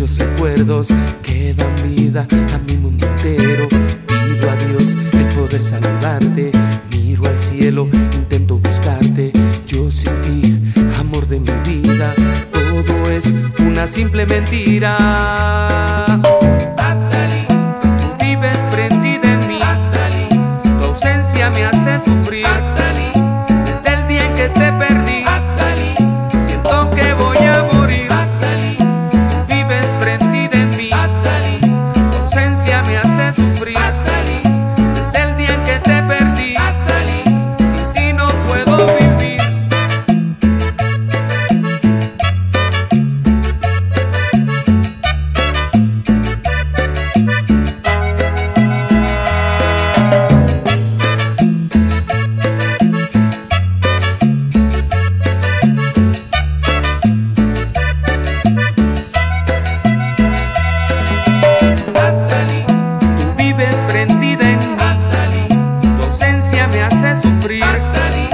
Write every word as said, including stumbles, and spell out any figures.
bellos recuerdos que dan vida a mi mundo entero. Pido a Dios el poder saludarte, miro al cielo, intento buscarte. Yo sin ti, amor de mi vida, todo es una simple mentira. Atali, Tú vives prendida en mí, Atali, tu ausencia me hace sufrir. Atali, Desde el día en que te perdí, Atali, siento que voy a morir. Atali, Tú vives prendida en mí, Atali, tu ausencia me hace sufrir. Atali, Desde el día en que te perdí, Atali. sin ti no puedo vivir. Atali, Tú vives prendida en mí, Atali, tu ausencia me hace sufrir. Atali,